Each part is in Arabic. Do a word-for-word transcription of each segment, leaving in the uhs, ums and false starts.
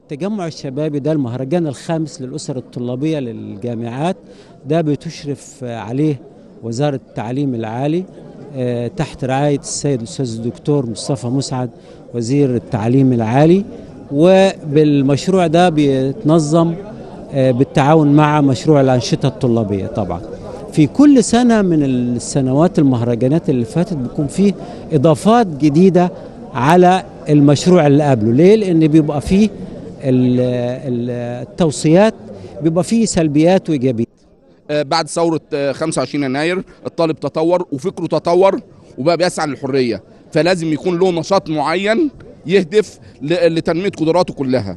التجمع الشبابي ده المهرجان الخامس للأسر الطلابية للجامعات، ده بتشرف عليه وزارة التعليم العالي تحت رعاية السيد الأستاذ الدكتور مصطفى مسعد وزير التعليم العالي. وبالمشروع ده بيتنظم بالتعاون مع مشروع الأنشطة الطلابية. طبعا في كل سنة من السنوات المهرجانات اللي فاتت بيكون فيه إضافات جديدة على المشروع اللي قبله. ليه؟ لأن بيبقى فيه التوصيات، بيبقى فيه سلبيات وإيجابيات. بعد ثورة خمسة وعشرين يناير الطالب تطور وفكره تطور وبقى بيسعى للحرية، فلازم يكون له نشاط معين يهدف لتنمية قدراته كلها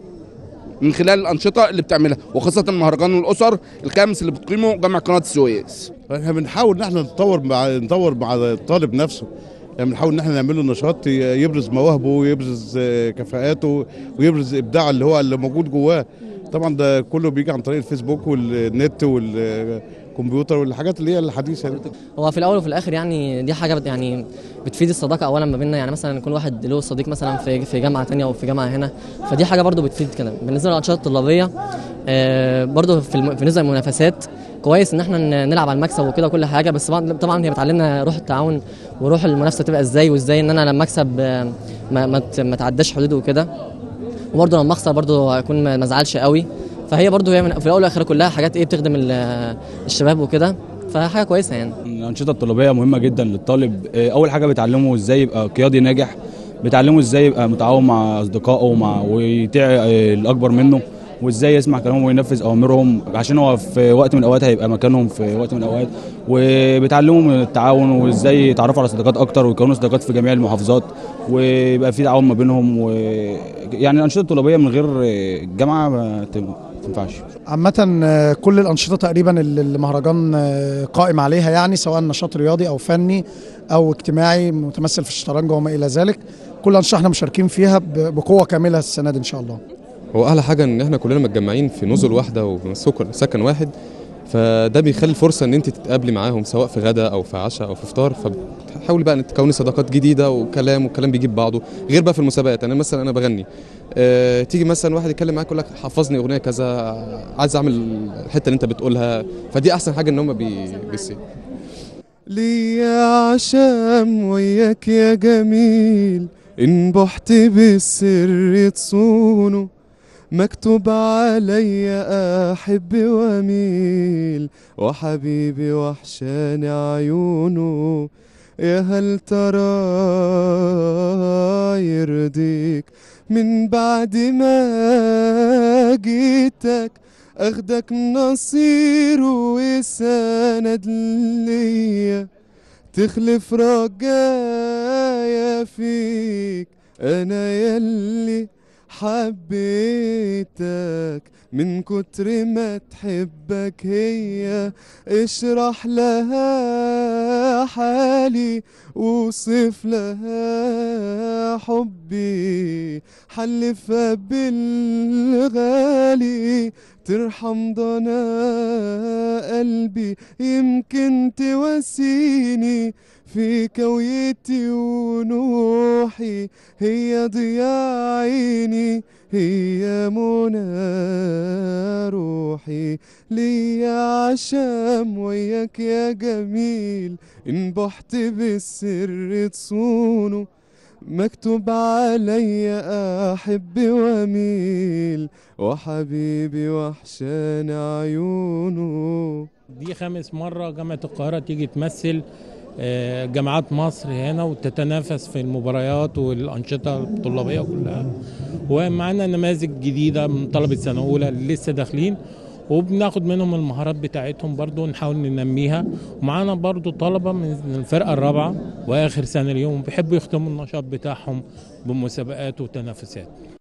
من خلال الأنشطة اللي بتعملها، وخاصة مهرجان الأسر الخامس اللي بتقيمه جامعة قناة السويس. احنا بنحاول ان احنا نطور مع نطور مع الطالب نفسه، يعني بنحاول ان احنا نعمل له نشاط يبرز مواهبه ويبرز كفاءاته ويبرز ابداعه اللي هو اللي موجود جواه. طبعا ده كله بيجي عن طريق الفيسبوك والنت والكمبيوتر والحاجات اللي هي الحديثه دي. هو في الاول وفي الاخر يعني دي حاجه بت يعني بتفيد الصداقه اولا ما بيننا، يعني مثلا يكون واحد له صديق مثلا في في جامعه ثانيه او في جامعه هنا، فدي حاجه برده بتفيد كده. بالنسبه للانشطه الطلابيه آه برده في بالنسبه للمنافسات كويس ان احنا نلعب على المكسب وكده كل حاجه، بس طبعا هي بتعلمنا روح التعاون وروح المنافسه تبقى ازاي، وازاي ان انا لما اكسب ما ما, ما تعداش حدوده وكده، وبرده لما اخسر برده اكون ما ازعلش قوي. فهي برده هي في الاول والاخر كلها حاجات ايه بتخدم الشباب وكده، فحاجه كويسه يعني. الانشطه الطلابيه مهمه جدا للطالب. اول حاجه بتعلمه ازاي يبقى قيادي ناجح، بتعلمه ازاي يبقى متعاون مع اصدقائه ومع ويطيع الاكبر منه، وازاي يسمع كلامهم وينفذ اوامرهم عشان هو في وقت من الاوقات هيبقى مكانهم في وقت من الاوقات. وبتعلمهم التعاون وازاي يتعرفوا على صداقات اكتر ويكونوا صداقات في جميع المحافظات، ويبقى في تعاون ما بينهم. ويعني الانشطه الطلابيه من غير الجامعه ما تنفعش. عامة كل الأنشطة تقريبا اللي المهرجان قائم عليها، يعني سواء نشاط رياضي أو فني أو اجتماعي متمثل في الشطرنج وما إلى ذلك، كل الأنشطة احنا مشاركين فيها بقوة كاملة السنة دي إن شاء الله. هو أعلى حاجة إن احنا كلنا متجمعين في نزل واحدة وسكن واحد، فده بيخلي فرصة إن أنت تتقابلي معاهم سواء في غدا أو في عشاء أو في فطار، فبتحاولي بقى إن تكوني صداقات جديدة وكلام والكلام بيجيب بعضه. غير بقى في المسابقات، أنا مثلا أنا بغني أه تيجي مثلا واحد يتكلم معاك يقول لك حفظني أغنية كذا، عايز أعمل الحتة اللي أنت بتقولها، فدي أحسن حاجة إن هم بيسي ليا عشام وياك يا جميل، إن بحت بالسر تصونه، مكتوب عليا أحب وأميل، وحبيبي وحشاني عيونه، يا هل ترى يرضيك من بعد ما جيتك أخدك نصير وسند ليا، تخلف رجايا فيك أنا يلي حبيتك، من كتر ما تحبك هي اشرح لها حالي، وصف لها حبي، حلفها بالغالي، ترحم ضنا قلبي يمكن تواسيني، في كويتي ونوحي هي ضياء عيني، هي منى روحي، ليا عشام وياك يا جميل، إن بحت بالسر تصونه، مكتوب عليا أحب وأميل، وحبيبي وحشاني عيونه. دي خامس مرة جامعة القاهرة تيجي تمثل جامعات مصر هنا وتتنافس في المباريات والأنشطة الطلابية كلها، ومعنا نماذج جديدة من طلبة سنة أولى اللي لسه داخلين، وبناخد منهم المهارات بتاعتهم برضو نحاول ننميها. ومعانا برضو طلبة من الفرقة الرابعة وآخر سنة اليوم بيحبوا يختموا النشاط بتاعهم بمسابقات وتنافسات.